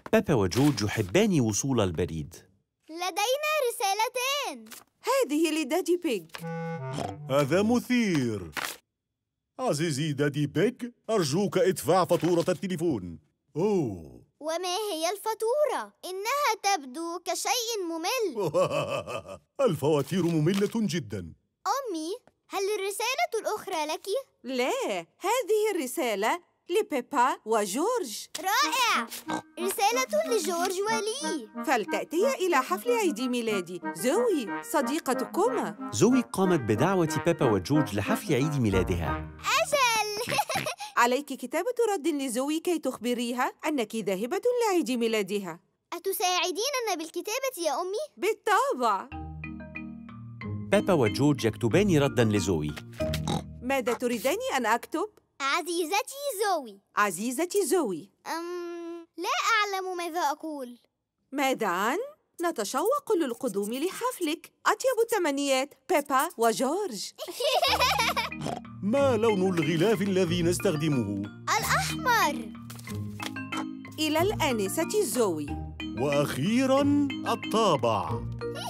بيبا وجورج يحبان وصول البريد. لدينا رسالتان. هذه لدادي بيج. هذا مثير. عزيزي دادي بيج، أرجوك ادفع فاتورة التليفون. أوه. وما هي الفاتورة؟ إنها تبدو كشيء ممل. الفواتير مملة جدا. أمي، هل الرسالة الأخرى لك؟ لا، هذه الرسالة لبيبا وجورج. رائع! رسالة لجورج ولي. فلتأتيا إلى حفل عيد ميلادي زوي صديقتكما. زوي قامت بدعوة بيبا وجورج لحفل عيد ميلادها. أجل! عليك كتابة رد لزوي كي تخبريها أنك ذاهبة لعيد ميلادها. أتساعديننا بالكتابة يا أمي؟ بالطبع. بيبا وجورج يكتبان رداً لزوي. ماذا تريدان أن أكتب؟ عزيزتي زوي. عزيزتي زوي. لا أعلم ماذا أقول. ماذا عن؟ نتشوق للقدوم لحفلك. أطيب التمنيات بيبا وجورج. ما لون الغلاف الذي نستخدمه؟ الأحمر. إلى الآنسة زوي. وأخيراً الطابع.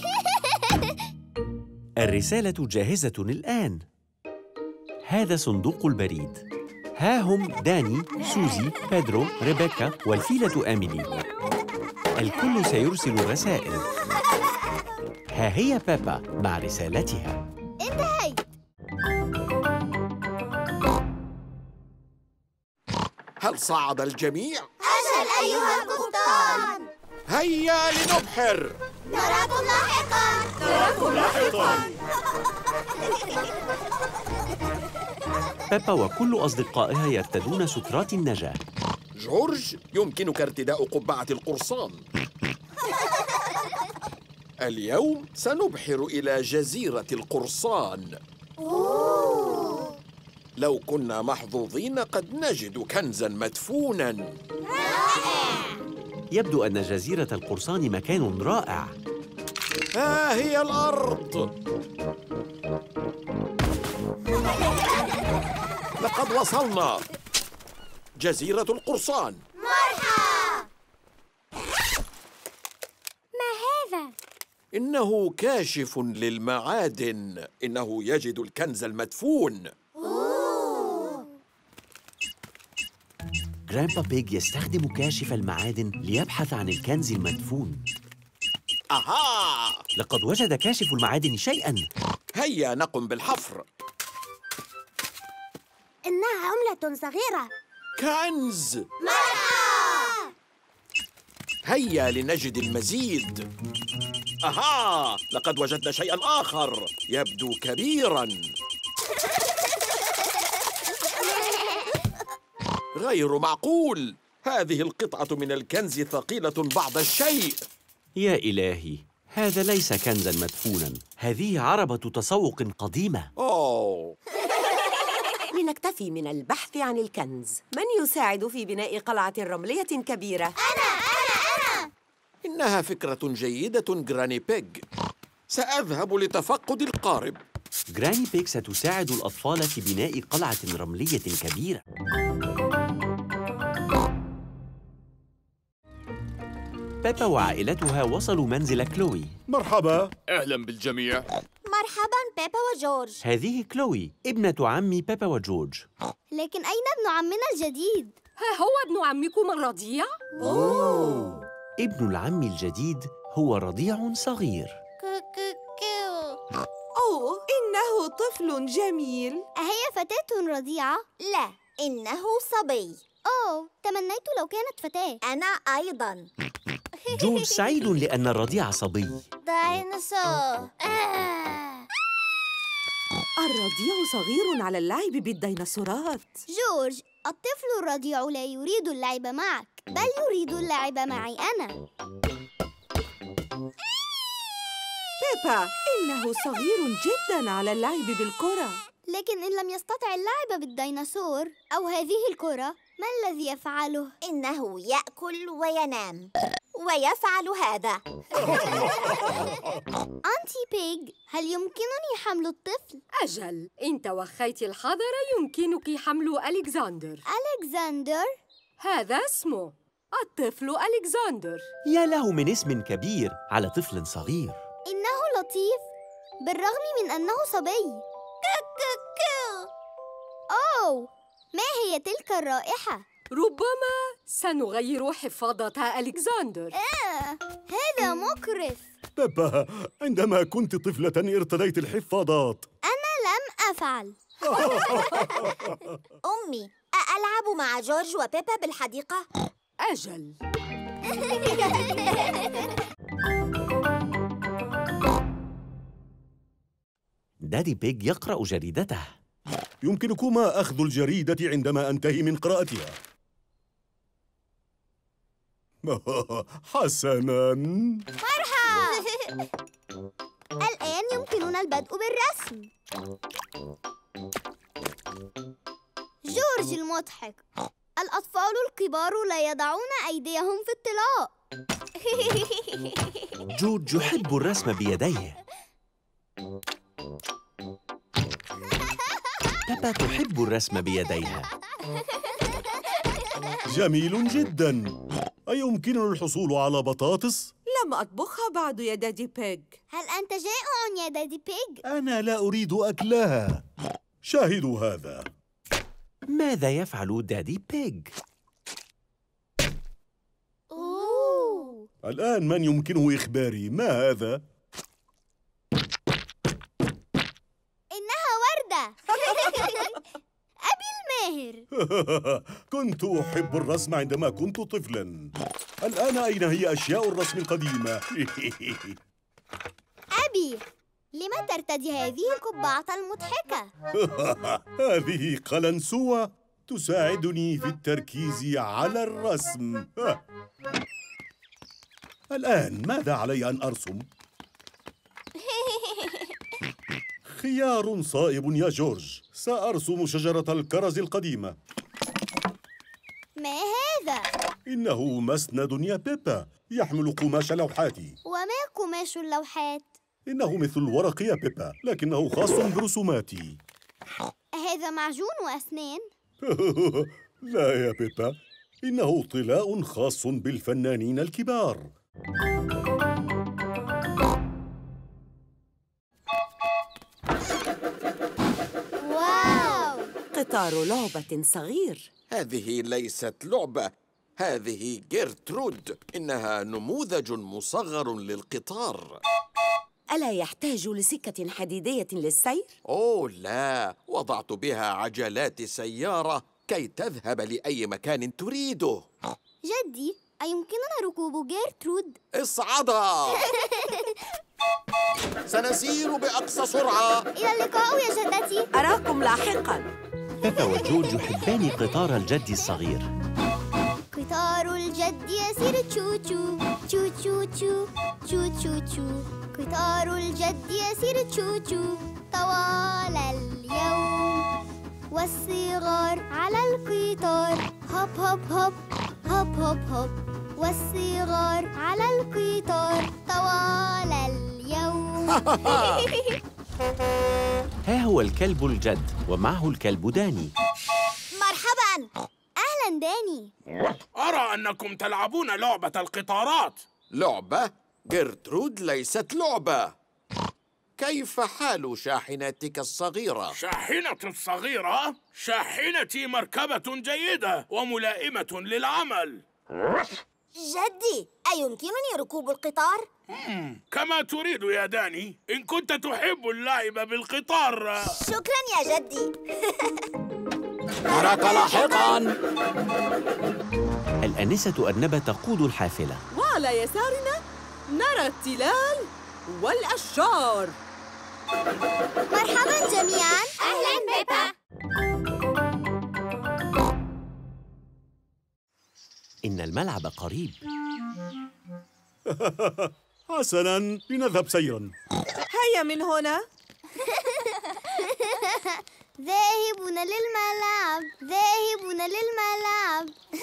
الرسالة جاهزة الآن. هذا صندوق البريد. ها هم داني، سوزي، بيدرو، ريبيكا والفيلة آميلي. الكل سيرسل رسائل. ها هي بيبا مع رسالتها. انتهيت. هل صعد الجميع؟ أجل أيها القبطان. هيا لنبحر. نراكم لاحقاً. نراكم لاحقاً. بيبا وكل أصدقائها يرتدون سترات النجاة. جورج، يمكنك ارتداء قبعة القرصان. اليوم سنبحر إلى جزيرة القرصان. لو كنا محظوظين قد نجد كنزاً مدفوناً. يبدو أن جزيرة القرصان مكان رائع. ها هي الأرض. لقد وصلنا. جزيرة القرصان. مرحبا. ما هذا؟ إنه كاشف للمعادن. إنه يجد الكنز المدفون. جرامبا بيج يستخدم كاشف المعادن ليبحث عن الكنز المدفون. أها! لقد وجد كاشف المعادن شيئاً. هيا نقم بالحفر. إنها عملة صغيرة. كنز! مرحبا. هيا لنجد المزيد. أها! لقد وجدنا شيئاً آخر يبدو كبيراً. غير معقول. هذه القطعة من الكنز ثقيلة بعض الشيء. يا إلهي، هذا ليس كنزاً مدفوناً. هذه عربة تسوق قديمة. أوه. لنكتفي من البحث عن الكنز، من يساعد في بناء قلعة رملية كبيرة؟ أنا. إنها فكرة جيدة جراني بيج. سأذهب لتفقد القارب. جراني بيج ستساعد الأطفال في بناء قلعة رملية كبيرة. بيبا وعائلتها وصلوا منزل كلوي. مرحبا. أهلاً بالجميع. مرحبا بيبا وجورج. هذه كلوي ابنة عم بيبا وجورج. لكن أين ابن عمنا الجديد؟ ها هو ابن عمكم الرضيع؟ ابن العم الجديد هو رضيع صغير. أوه، إنه طفل جميل. أهي فتاة رضيعة؟ لا، إنه صبي. تمنيت لو كانت فتاة. أنا أيضاً. جورج سعيد لأن الرضيع صبي. ديناصور. الرضيع صغير على اللعب بالديناصورات. جورج، الطفل الرضيع لا يريد اللعب معك، بل يريد اللعب معي أنا. بيبا، إنه صغير جداً على اللعب بالكرة. لكن إن لم يستطع اللعب بالديناصور أو هذه الكرة، ما الذي يفعله؟ إنه يأكل وينام ويفعل هذا. أنتي بيج، هل يمكنني حمل الطفل؟ أجل، إن توخيت الحذر يمكنك حمل ألكسندر. ألكسندر؟ هذا اسمه. الطفل ألكسندر. يا له من اسم كبير على طفل صغير. إنه لطيف بالرغم من أنه صبي. أوه، ما هي تلك الرائحة؟ ربما سنغير حفاضة ألكسندر. هذا مقرف. بيبا، عندما كنت طفلة ارتديت الحفاضات. أنا لم أفعل. أمي، ألعب مع جورج وبيبا بالحديقة؟ أجل. دادي بيج يقرأ جريدته. يمكنكما أخذ الجريدة عندما أنتهي من قراءتها. حسناً. الآن يمكننا البدء بالرسم. جورج المضحك. الأطفال الكبار لا يضعون أيديهم في الطلاء. جورج يحب الرسم بيديه. بيبا تحب الرسم بيديها. جميل جداً. أيمكننا الحصول على بطاطس؟ لم أطبخها بعد يا دادي بيج. هل أنت جائع يا دادي بيج؟ أنا لا أريد أكلها. شاهدوا هذا. ماذا يفعل دادي بيج؟ أوه. الآن من يمكنه إخباري ما هذا؟ إنها وردة. أبي الماهر. كنت أحب الرسم عندما كنت طفلاً. الآن أين هي أشياء الرسم القديمة؟ أبي، لم ترتدي هذه القبعة المضحكة؟ هذه قلنسوة تساعدني في التركيز على الرسم. الآن ماذا علي أن أرسم؟ خيار صائب يا جورج. سأرسم شجرة الكرز القديمة. ما هذا؟ إنه مسند يا بيبا، يحمل قماش لوحاتي. وما قماش اللوحات؟ إنه مثل الورق يا بيبا، لكنه خاص برسوماتي. هذا معجون وأسنان؟ لا يا بيبا، إنه طلاء خاص بالفنانين الكبار. واو! قطار لعبة صغير. هذه ليست لعبة، هذه جيرترود. إنها نموذج مصغر للقطار. ألا يحتاج لسكة حديدية للسير؟ أوه لا، وضعت بها عجلات سيارة كي تذهب لأي مكان تريده. جدي، أيمكننا ركوب جيرترود؟ اصعدا. سنسير بأقصى سرعة. إلى اللقاء يا جدتي. أراكم لاحقاً. بيبا وجورج يحبان قطار الجد الصغير. قطار الجد يسير تشو تشو تشو تشو تشو تشو تشو تشو. قطار الجد يسير تشو تشو طوال اليوم، والصغار على القطار هوب هوب هوب هوب هوب هوب، والصغار على القطار طوال اليوم. ها هو الكلب الجد ومعه الكلب داني. مرحباً. أهلاً داني. أرى أنكم تلعبون لعبة القطارات. لعبة؟ جيرترود ليست لعبة. كيف حال شاحنتك الصغيرة؟ شاحنة الصغيرة؟ شاحنتي مركبة جيدة وملائمة للعمل. جدي، أيمكنني ركوب القطار؟ كما تريد يا داني، إن كنت تحب اللعب بالقطار. شكراً يا جدي. أراك لاحقاً. الآنسة أرنبة تقود الحافلة. وعلى يسارنا نرى التلال والأشجار. مرحباً جميعاً. أهلاً بيبا. إن الملعب قريب. حسناً، لنذهب سيراً. هيا من هنا. ذاهبون للملعب، ذاهبون للملعب.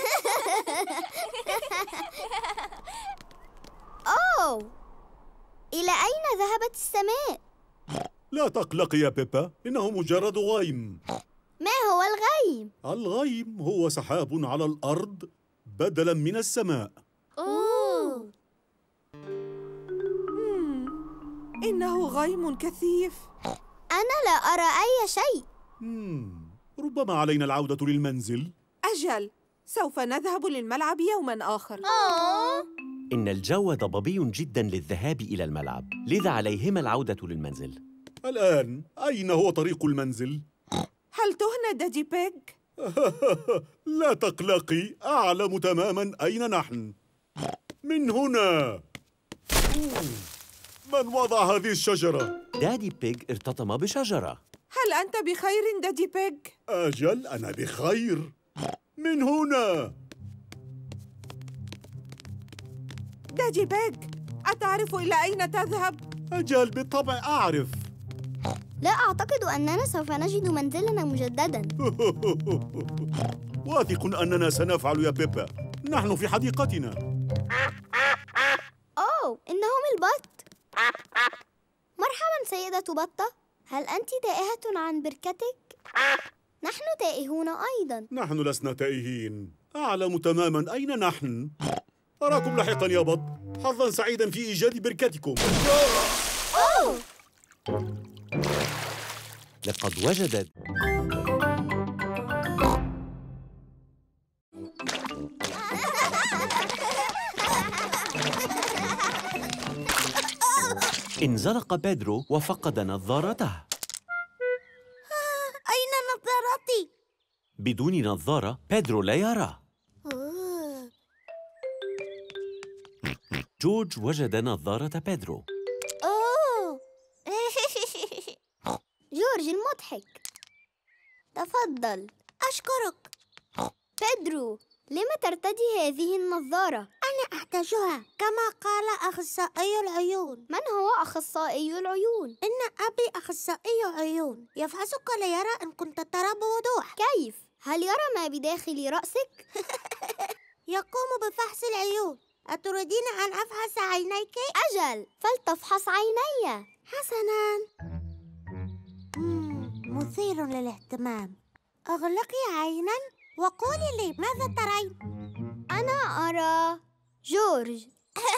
أوه، إلى أين ذهبت السماء؟ لا تقلق يا بيبا، إنه مجرد غيم. ما هو الغيم؟ الغيم هو سحاب على الأرض بدلاً من السماء. أوه. إنه غيم كثيف. أنا لا أرى أي شيء. ربما علينا العودة للمنزل. أجل، سوف نذهب للملعب يوماً آخر. إن الجو ضبابي جداً للذهاب إلى الملعب، لذا عليهما العودة للمنزل. الآن أين هو طريق المنزل؟ هل تهنى دادي بيج؟ لا تقلقي، أعلم تماماً أين نحن. من هنا. من وضع هذه الشجرة؟ دادي بيج ارتطم بشجرة. هل أنت بخير دادي بيج؟ أجل، أنا بخير. من هنا. دادي بيج، أتعرف إلى أين تذهب؟ أجل، بالطبع أعرف. لا أعتقد أننا سوف نجد منزلنا مجدداً. واثق أننا سنفعل يا بيبا. نحن في حديقتنا. أوه، إنهم البط. مرحباً سيدة بطة، هل أنت تائهة عن بركتك؟ نحن تائهون أيضاً. نحن لسنا تائهين، أعلم تماماً أين نحن. أراكم لاحقاً يا بط. حظاً سعيداً في إيجاد بركتكم. أوه. لقد وجدت انزلق بيدرو وفقد نظارته. أين نظارتي؟ بدون نظارة بيدرو لا يرى. جورج وجد نظارة بيدرو. أوه. جورج المضحك، تفضل. أشكرك. بيدرو، لم ترتدي هذه النظارة؟ أنا أحتاجها كما قال أخصائي العيون. من هو أخصائي العيون؟ إن أبي أخصائي عيون، يفحصك ليرى إن كنت ترى بوضوح. كيف؟ هل يرى ما بداخل رأسك؟ يقوم بفحص العيون. أتريدين أن أفحص عينيك؟ أجل، فلتفحص عيني. حسناً. مثير للاهتمام. أغلقي عيناً وقولي لي ماذا ترين؟ أنا أرى جورج.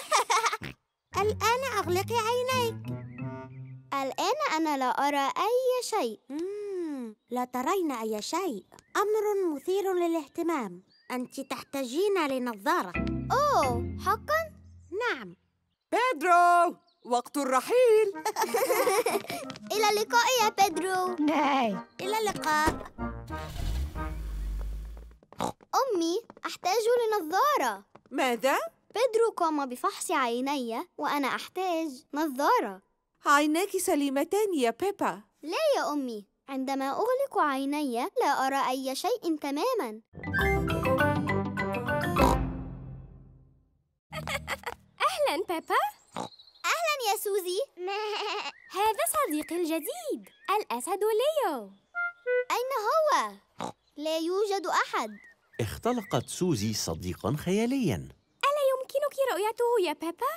الآن أغلقي عينيك. الآن أنا لا أرى أي شيء. لا ترين أي شيء. أمر مثير للاهتمام. أنت تحتاجين لنظارة. أوه، حقاً؟ نعم. بيدرو، وقت الرحيل. إلى اللقاء يا بيدرو. إلى اللقاء. أمي، أحتاج لنظارة. ماذا؟ بيدرو قام بفحص عيني وأنا أحتاج نظارة. عيناك سليمتان يا بيبا. لا يا أمي، عندما أغلق عيني لا أرى أي شيء تماماً. أهلاً بيبا. أهلاً يا سوزي. هذا صديقي الجديد الأسد ليو. أين هو؟ لا يوجد أحد. اختلقت سوزي صديقاً خيالياً. ألا يمكنك رؤيته يا بيبا؟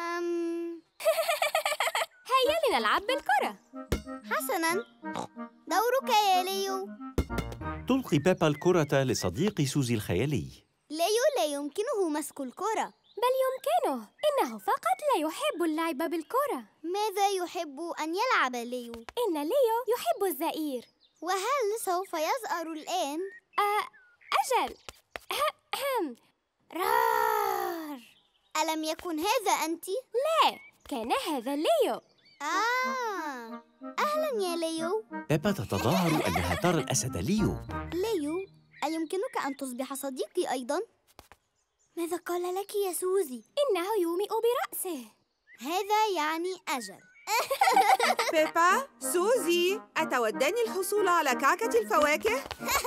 هيا لنلعب بالكرة. حسناً، دورك يا ليو. تلقي بيبا الكرة لصديق سوزي الخيالي. ليو لا يمكنه مسك الكرة. بل يمكنه، إنه فقط لا يحب اللعب بالكرة. ماذا يحب أن يلعب ليو؟ إن ليو يحب الزئير. وهل سوف يزأر الآن؟ أجل. رار. ألم يكن هذا أنت؟ لا، كان هذا ليو. أهلاً يا ليو. بيبا تتظاهر أنها ترى الأسد ليو. ليو، أيمكنك أن تصبح صديقي أيضاً؟ ماذا قال لك يا سوزي؟ إنه يومئ برأسه. هذا يعني أجل. بيبا، سوزي، أتوداني الحصول على كعكة الفواكه؟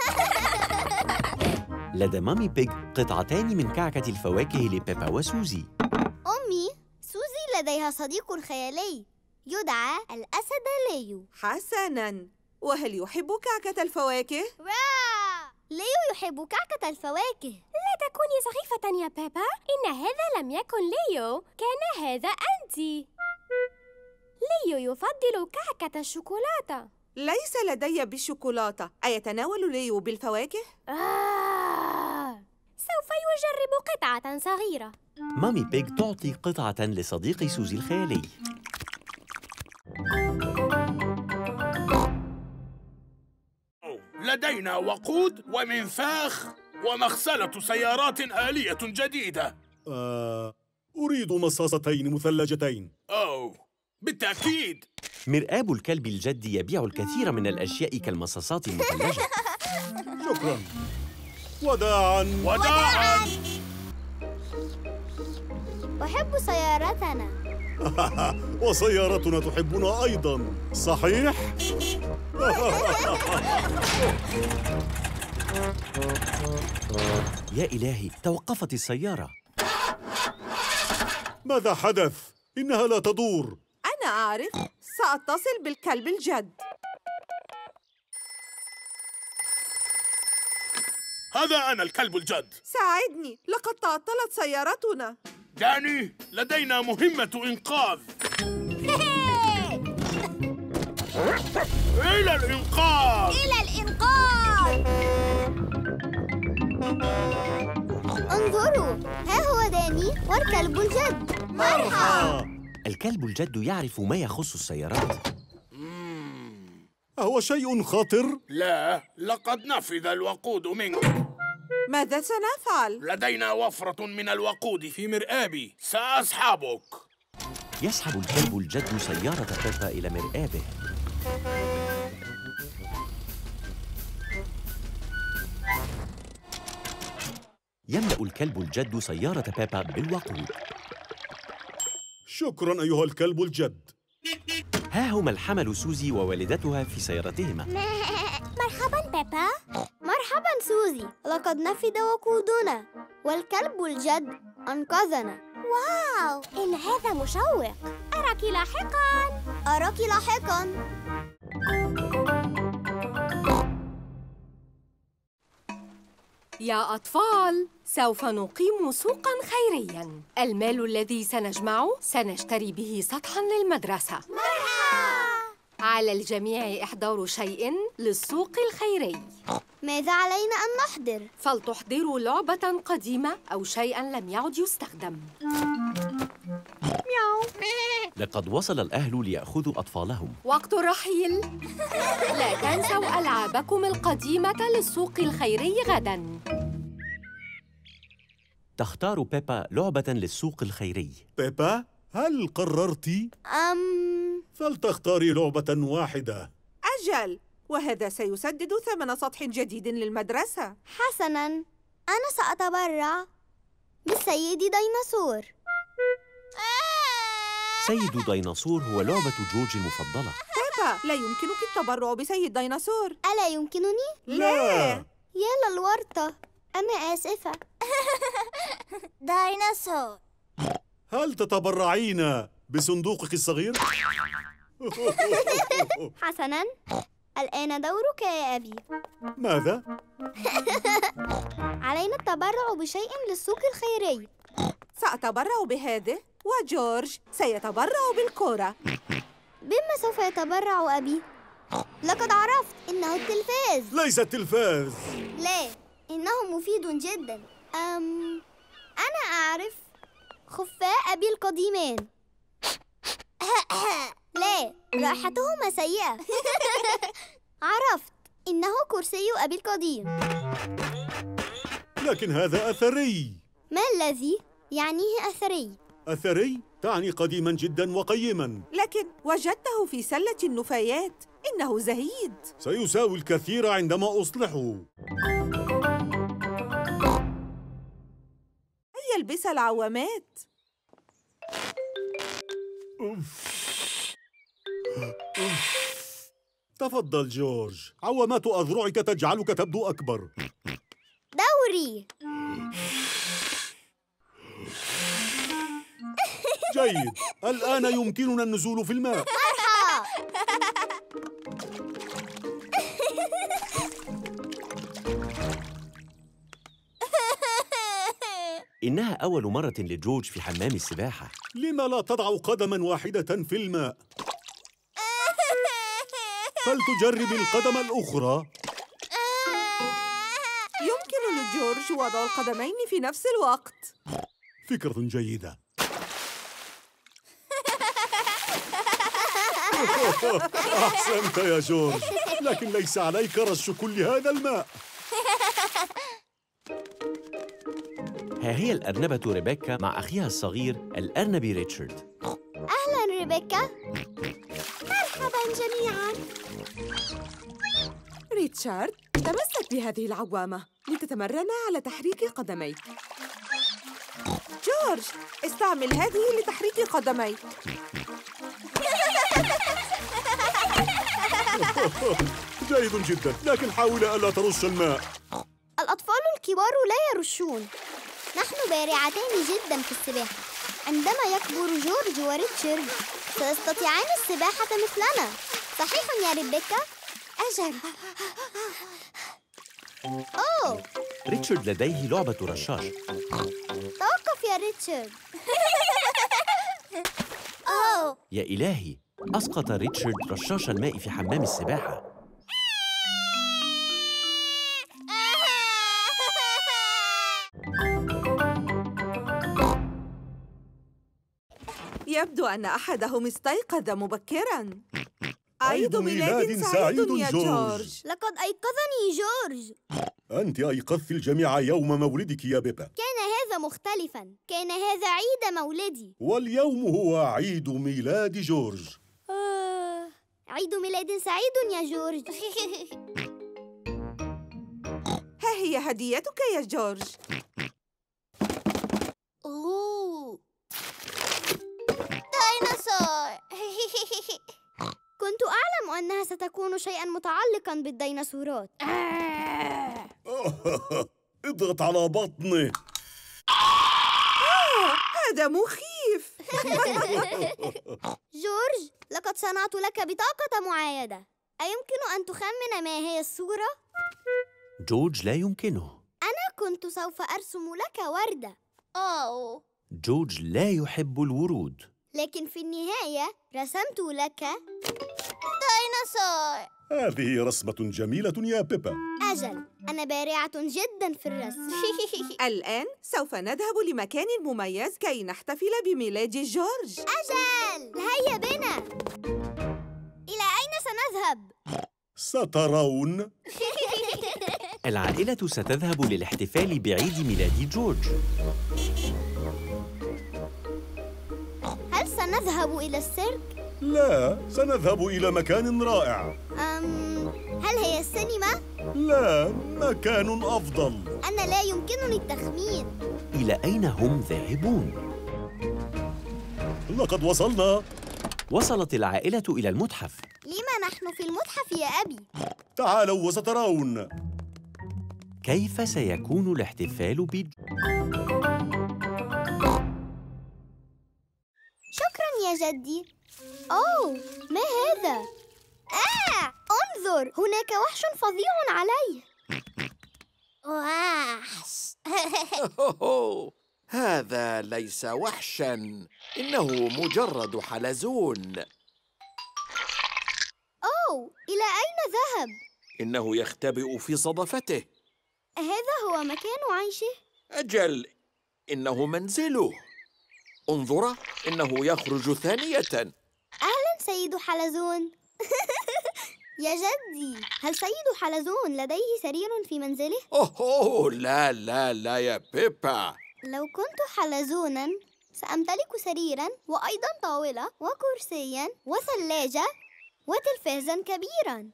لدى مامي بيج قطعتان من كعكة الفواكه لبيبا وسوزي. أمي، سوزي لديها صديق خيالي يدعى الأسد ليو. حسناً، وهل يحب كعكة الفواكه؟ ليو يحب كعكة الفواكه. لا تكوني سخيفة يا بيبا، إن هذا لم يكن ليو، كان هذا أنتِ. ليو يفضل كعكة الشوكولاتة. ليس لدي بالشوكولاتة. أيتناول ليو بالفواكه؟ سوف يجرب قطعة صغيرة. مامي بيج تعطي قطعة لصديق سوزي الخيالي. لدينا وقود ومنفاخ ومغسلة سيارات آلية جديدة. أريد مصاصتين مثلجتين. بالتأكيد. مرآب الكلب الجدي يبيع الكثير من الأشياء كالمصاصات المثلجة. شكراً. وداعاً. وداعاً. أحب سيارتنا. وسيارتنا تحبنا أيضاً، صحيح؟ يا إلهي، توقفت السيارة. ماذا حدث؟ إنها لا تدور. أنا أعرف، سأتصل بالكلب الجد. هذا أنا الكلب الجد. ساعدني، لقد تعطلت سيارتنا. داني، لدينا مهمة إنقاذ. إلى الإنقاذ! إلى الإنقاذ! انظروا، ها هو داني والكلب الجد. مرحبا. الكلب الجد يعرف ما يخص السيارات. أهو شيء خطر؟ لا، لقد نفذ الوقود منك. ماذا سنفعل؟ لدينا وفرة من الوقود في مرآبي، سأصحبك. يسحب الكلب الجد سيارة بيبا إلى مرآبه. يملأ الكلب الجد سيارة بيبا بالوقود. شكراً أيها الكلب الجد. ها هما الحمل سوزي ووالدتها في سيارتهما. مرحباً بيبا. مرحباً سوزي، لقد نفد وقودنا والكلب الجد أنقذنا. واو، إن هذا مشوق. أراك لاحقاً. أراك لاحقاً. يا أطفال، سوف نقيم سوقاً خيرياً. المال الذي سنجمعه سنشتري به سطحاً للمدرسة. مرحبا. على الجميع إحضار شيء للسوق الخيري. ماذا علينا أن نحضر؟ فلتحضروا لعبة قديمة أو شيئاً لم يعد يستخدم. مياو. لقد وصل الأهل ليأخذوا أطفالهم. وقت الرحيل. لا تنسوا ألعابكم القديمة للسوق الخيري غداً. تختار بيبا لعبة للسوق الخيري. بيبا، هل قررتِ؟ فلتختاري لعبة واحدة. أجل، وهذا سيسدد ثمن سطح جديد للمدرسة. حسناً، أنا سأتبرع بالسيد ديناصور. سيد ديناصور هو لعبة جورج المفضلة. بيبا، لا يمكنك التبرع بسيد ديناصور. ألا يمكنني؟ لا. يا للورطة، أنا آسفة. ديناصور. هل تتبرعين بصندوقك الصغير؟ حسناً، الآن دورك يا أبي. ماذا؟ علينا التبرع بشيء للسوق الخيري. سأتبرع بهذه، وجورج سيتبرع بالكرة. بما سوف يتبرع أبي؟ لقد عرفت، إنه التلفاز. ليس التلفاز. لا، إنه مفيد جداً. أنا أعرف، خفاء أبي القديمان. لا، رائحتهما سيئة. عرفت، إنه كرسي أبي القديم. لكن هذا أثري. ما الذي يعنيه أثري؟ أثري تعني قديما جدا وقيما. لكن وجدته في سلة النفايات، إنه زهيد. سيساوي الكثير عندما أصلحه. هيا البس العوامات. تفضل جورج، عوامات أذرعك تجعلك تبدو أكبر. دوري. جيد، الآن يمكننا النزول في الماء. إنها أول مرة لجورج في حمام السباحة. لما لا تضع قدماً واحدة في الماء؟ فلتجرب القدم الأخرى. يمكن جورج وضع القدمين في نفس الوقت. فكرة جيدة. أحسنت يا جورج، لكن ليس عليك رش كل هذا الماء. ها هي الأرنبة ريبيكا مع أخيها الصغير الأرنب ريتشارد. أهلاً ريبيكا. مرحباً جميعاً. ريتشارد، تمسك بهذه العوامة لتتمرن على تحريك قدميك. جورج، استعمل هذه لتحريك قدميك. جيد جدا، لكن حاول ألا ترش الماء. الأطفال الكبار لا يرشون. نحن بارعتان جدا في السباحة. عندما يكبر جورج وريتشارد سيستطيعان السباحة مثلنا. صحيح يا ريبيكا؟ أجل. أوه، ريتشارد لديه لعبة رشاش. توقف يا ريتشارد. أوه. يا إلهي، أسقط ريتشارد رشاش الماء في حمام السباحة. يبدو أن أحدهم استيقظ مبكراً. عيد ميلاد سعيد يا جورج. لقد أيقظني جورج. أنت أيقظت الجميع يوم مولدك يا بيبا. كان هذا مختلفاً. كان هذا عيد مولدي. واليوم هو عيد ميلاد جورج. عيد ميلاد سعيد يا جورج. ها هي هديتك يا جورج. أوه، ديناصور. كنت أعلم أنها ستكون شيئاً متعلقاً بالديناصورات. اضغط على بطنه. هذا مخيف. جورج، لقد صنعت لك بطاقة معايدة. أيمكن أن تخمن ما هي الصورة؟ جورج لا يمكنه. أنا كنت سوف أرسم لك وردة. أوه. جورج لا يحب الورود. لكن في النهاية رسمت لك ديناصور. هذه رسمة جميلة يا بيبا. أجل، أنا بارعة جداً في الرسم. الآن سوف نذهب لمكان مميز كي نحتفل بميلاد جورج. أجل، هيا بنا. إلى أين سنذهب؟ سترون. العائلة ستذهب للاحتفال بعيد ميلاد جورج. هل سنذهب إلى السيرك؟ لا، سنذهب إلى مكان رائع. هل هي السينما؟ لا، مكان أفضل. أنا لا يمكنني التخمين. إلى أين هم ذاهبون؟ لقد وصلنا. وصلت العائلة إلى المتحف. لما نحن في المتحف يا أبي؟ تعالوا وسترون. كيف سيكون الاحتفال شكراً يا جدي. أوه، ما هذا؟ انظر، هناك وحش فظيع عليه. وحش. هذا ليس وحشاً، إنه مجرد حلزون. أوه، إلى أين ذهب؟ إنه يختبئ في صدفته. هذا هو مكان عيشه؟ أجل، إنه منزله. انظر، إنه يخرج ثانية. أهلاً سيد حلزون. يا جدي، هل سيد حلزون لديه سرير في منزله؟ أوه لا لا لا يا بيبا. لو كنت حلزوناً سأمتلك سريراً وأيضاً طاولة وكرسياً وثلاجة وتلفازاً كبيراً.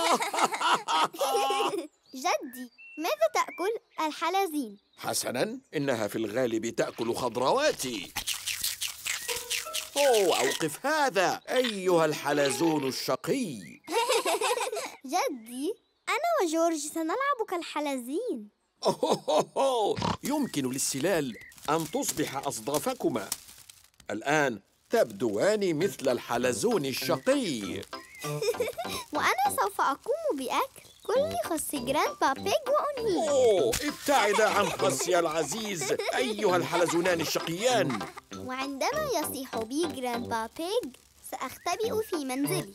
جدي، ماذا تأكل الحلزين؟ حسناً، إنها في الغالب تأكل خضرواتي. أوه، أوقف هذا أيها الحلزون الشقي. جدي، أنا وجورج سنلعب كالحلزين. أوه، يمكن للسلال أن تصبح أصدافكما. الآن تبدوان مثل الحلزون الشقي. وأنا سوف أقوم بأكل كل خس جراندبا بيج وأنهيه. أوه، ابتعد عن خصي العزيز أيها الحلزونان الشقيان. وعندما يصيح بي جراندبا بيج سأختبئ في منزلي.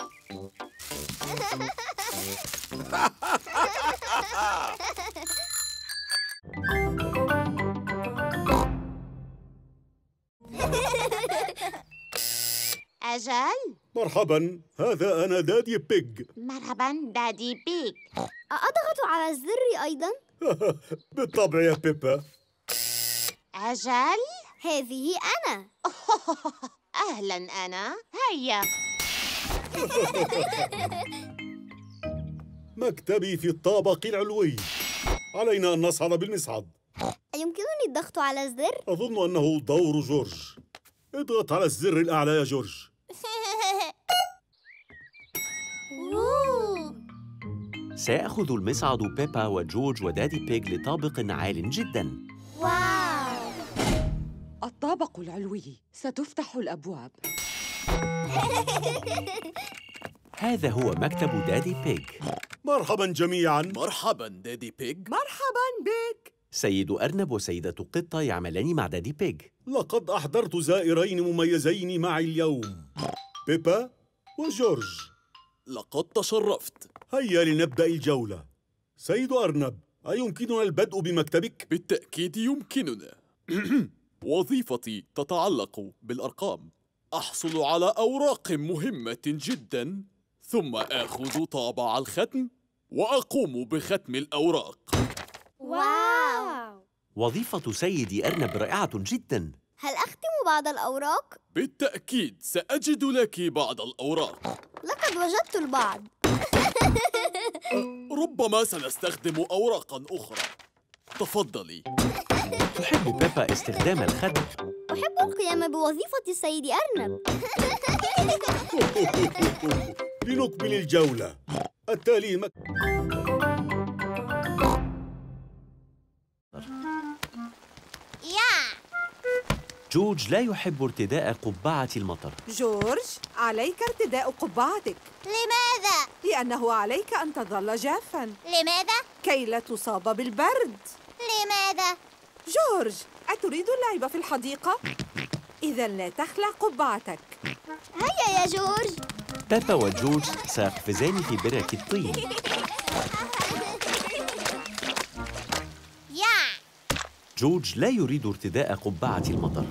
أجل؟ مرحبا، هذا أنا دادي بيج. مرحبا دادي بيج. أضغط على الزر أيضا؟ بالطبع يا بيبا. أجل؟ هذه أنا. أهلا أنا، هيا. مكتبي في الطابق العلوي. علينا أن نصعد بالمصعد. أيمكنني الضغط على الزر؟ أظن أنه دور جورج. اضغط على الزر الأعلى يا جورج. سيأخذ المصعد بيبا وجورج ودادي بيج لطابق عال جداً. واو! الطابق العلوي، ستفتح الأبواب. هذا هو مكتب دادي بيج. مرحبا جميعا. مرحبا دادي بيج. مرحبا بك. سيد أرنب وسيدة قطة يعملان مع دادي بيج. لقد أحضرت زائرين مميزين معي اليوم، بيبا وجورج. لقد تشرفت. هيا لنبدأ الجولة. سيد أرنب، أيمكننا البدء بمكتبك؟ بالتأكيد يمكننا. وظيفتي تتعلق بالأرقام. أحصل على أوراق مهمة جداً، ثم آخذ طابع الختم وأقوم بختم الأوراق. واو! وظيفة سيد أرنب رائعة جداً. هل أختم بعض الأوراق؟ بالتأكيد سأجد لك بعض الأوراق. لقد وجدت البعض. ربما سنستخدم أوراقاً أخرى. تفضلي. تحب بيبا استخدام الختم. أحب القيام بوظيفة سيد أرنب. لنكمل الجولة. التالي جورج لا يحب ارتداء قبعة المطر. جورج، عليك ارتداء قبعتك. لماذا؟ لأنه عليك أن تظل جافاً. لماذا؟ كي لا تصاب بالبرد. لماذا؟ جورج، أتريد اللعب في الحديقة؟ إذا لا تخلع قبعتك. هيا يا جورج. بيبا وجورج سيقفزان في برك الطين. جورج لا يريد ارتداء قبعة المطر.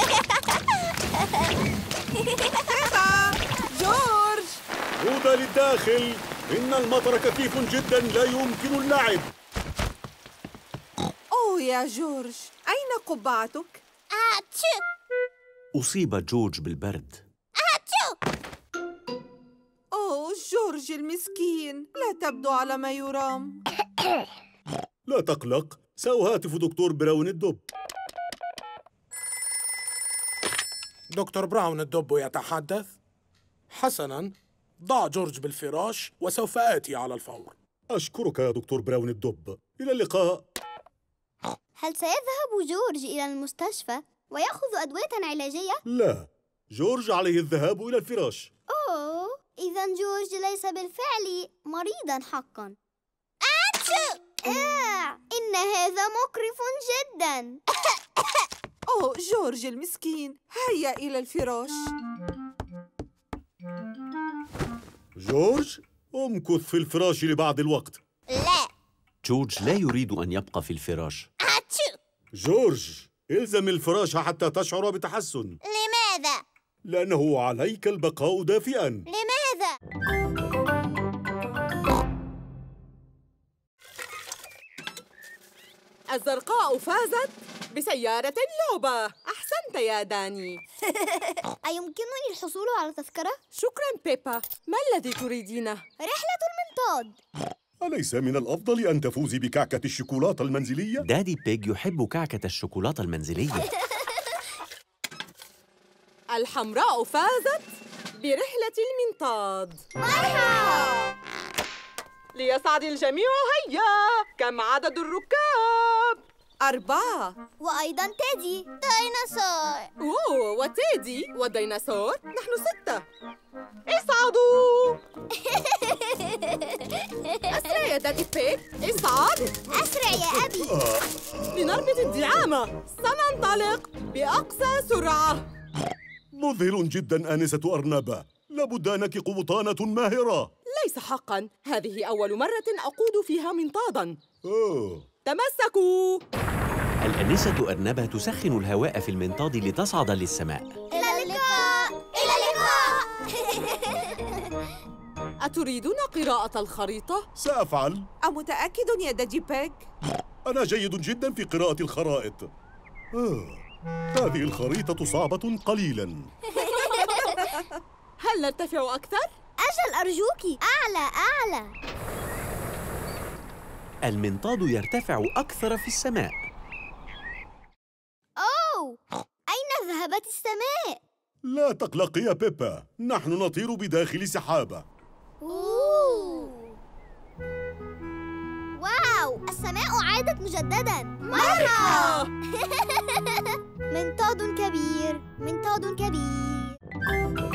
جورج! عود للداخل. إن المطر كثيف جداً، لا يمكن اللعب. أوه يا جورج، أين قبعتك؟ أصيب جورج بالبرد. أوه جورج المسكين، لا تبدو على ما يرام. لا تقلق، سأهاتف دكتور براون الدب. دكتور براون الدب يتحدث. حسناً، ضع جورج بالفراش وسوف آتي على الفور. أشكرك يا دكتور براون الدب. إلى اللقاء. هل سيذهب جورج إلى المستشفى ويأخذ أدوية علاجية؟ لا، جورج عليه الذهاب إلى الفراش. أوه، إذا جورج ليس بالفعل مريضاً حقاً. إن هذا مقرف جداً. أوه جورج المسكين، هيا إلى الفراش. جورج، امكث في الفراش لبعض الوقت. لا. جورج لا يريد أن يبقى في الفراش. جورج، الزم الفراش حتى تشعر بتحسن. لماذا؟ لأنه عليك البقاء دافئاً. لماذا؟ الزرقاء فازت بسيارة لعبة. أحسنت يا داني. أيمكنني الحصول على تذكرة؟ شكراً بيبا. ما الذي تريدينه؟ رحلة المنطاد. أليس من الأفضل أن تفوزي بكعكة الشوكولاتة المنزلية؟ دادي بيج يحب كعكة الشوكولاتة المنزلية. الحمراء فازت برحلة المنطاد. مرحبا. ليسعد الجميع. هيا، كم عدد الركاب؟ 4. وأيضاً تيدي ديناصور. أوه، وتيدي والديناصور. نحن 6. اصعدوا. أسرع يا دادي بيج، اصعد. أسرع يا أبي. لنربط الدعامة. سننطلق بأقصى سرعة. مذهل جداً آنسة أرنبة. لابد أنك قبطانة ماهرة. ليس حقاً، هذه أول مرة أقود فيها منطادا. تمسكوا. الأنسة أرنبة تسخن الهواء في المنطاد لتصعد للسماء. إلى اللقاء. إلى اللقاء. أتريدون قراءة الخريطة؟ سأفعل. أمتأكد يا دادي بيج؟ أنا جيد جدا في قراءة الخرائط. هذه الخريطة صعبة قليلا. هل نرتفع أكثر؟ أجل أرجوكي، أعلى أعلى. المنطاد يرتفع أكثر في السماء. أوه، أين ذهبت السماء؟ لا تقلقي يا بيبا، نحن نطير بداخل سحابة. أوه. واو، السماء عادت مجدداً. مرحبا. منطاد كبير، منطاد كبير.